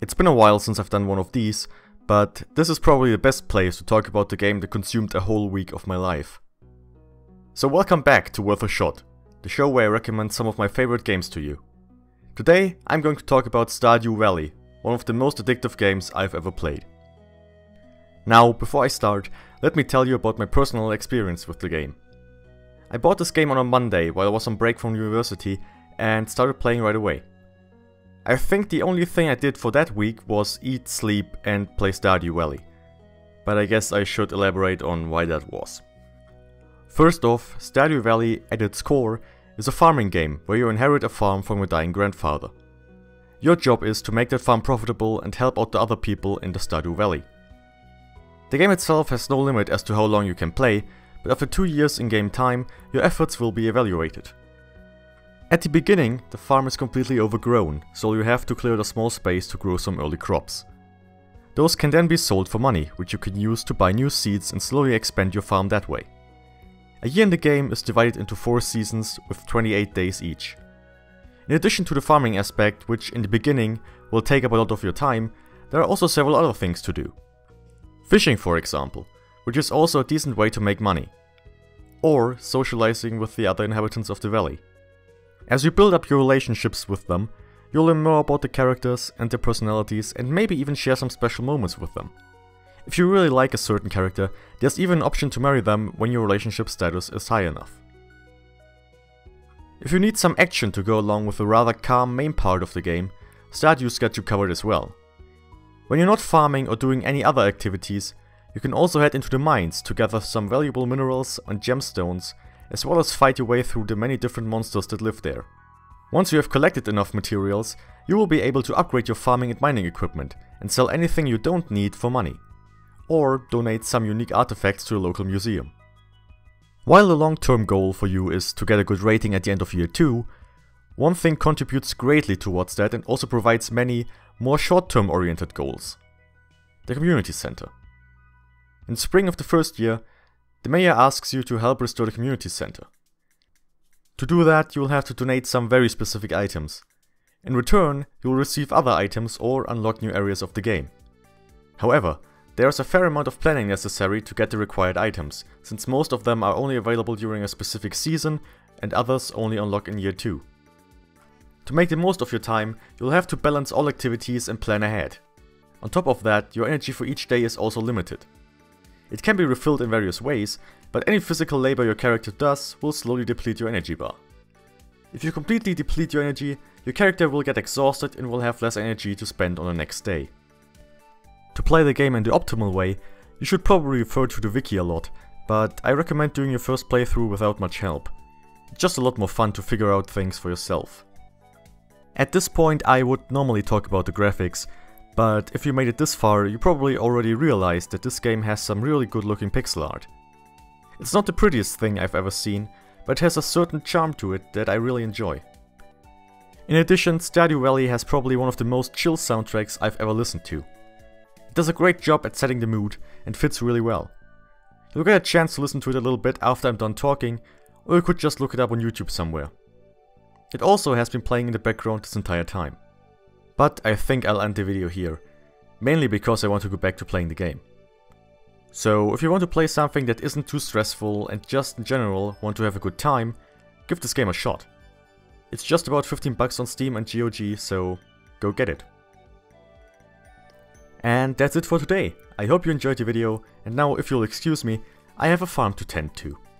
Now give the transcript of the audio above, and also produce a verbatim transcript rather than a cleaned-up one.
It's been a while since I've done one of these, but this is probably the best place to talk about the game that consumed a whole week of my life. So welcome back to Worth a Shot, the show where I recommend some of my favorite games to you. Today I'm going to talk about Stardew Valley, one of the most addictive games I've ever played. Now, before I start, let me tell you about my personal experience with the game. I bought this game on a Monday while I was on break from university and started playing right away. I think the only thing I did for that week was eat, sleep and play Stardew Valley. But I guess I should elaborate on why that was. First off, Stardew Valley at its core is a farming game where you inherit a farm from your dying grandfather. Your job is to make that farm profitable and help out the other people in the Stardew Valley. The game itself has no limit as to how long you can play, but after two years in-game time, your efforts will be evaluated. At the beginning, the farm is completely overgrown, so you have to clear the small space to grow some early crops. Those can then be sold for money, which you can use to buy new seeds and slowly expand your farm that way. A year in the game is divided into four seasons with twenty-eight days each. In addition to the farming aspect, which in the beginning will take up a lot of your time, there are also several other things to do. Fishing, for example, which is also a decent way to make money. Or socializing with the other inhabitants of the valley. As you build up your relationships with them, you'll learn more about the characters and their personalities and maybe even share some special moments with them. If you really like a certain character, there's even an option to marry them when your relationship status is high enough. If you need some action to go along with the rather calm main part of the game, Stardew's got you covered as well. When you're not farming or doing any other activities, you can also head into the mines to gather some valuable minerals and gemstones, as well as fight your way through the many different monsters that live there. Once you have collected enough materials, you will be able to upgrade your farming and mining equipment and sell anything you don't need for money. Or donate some unique artifacts to a local museum. While the long-term goal for you is to get a good rating at the end of year two, one thing contributes greatly towards that and also provides many more short-term oriented goals. The community center. In spring of the first year, the mayor asks you to help restore the community center. To do that, you will have to donate some very specific items. In return, you will receive other items or unlock new areas of the game. However, there is a fair amount of planning necessary to get the required items, since most of them are only available during a specific season and others only unlock in year two. To make the most of your time, you'll have to balance all activities and plan ahead. On top of that, your energy for each day is also limited. It can be refilled in various ways, but any physical labor your character does will slowly deplete your energy bar. If you completely deplete your energy, your character will get exhausted and will have less energy to spend on the next day. To play the game in the optimal way, you should probably refer to the wiki a lot, but I recommend doing your first playthrough without much help. It's just a lot more fun to figure out things for yourself. At this point I would normally talk about the graphics, but if you made it this far, you probably already realized that this game has some really good looking pixel art. It's not the prettiest thing I've ever seen, but it has a certain charm to it that I really enjoy. In addition, Stardew Valley has probably one of the most chill soundtracks I've ever listened to. It does a great job at setting the mood and fits really well. You'll get a chance to listen to it a little bit after I'm done talking, or you could just look it up on YouTube somewhere. It also has been playing in the background this entire time. But I think I'll end the video here, mainly because I want to go back to playing the game. So if you want to play something that isn't too stressful and just in general want to have a good time, give this game a shot. It's just about fifteen bucks on Steam and G O G, so go get it. And that's it for today. I hope you enjoyed the video, and now if you'll excuse me, I have a farm to tend to.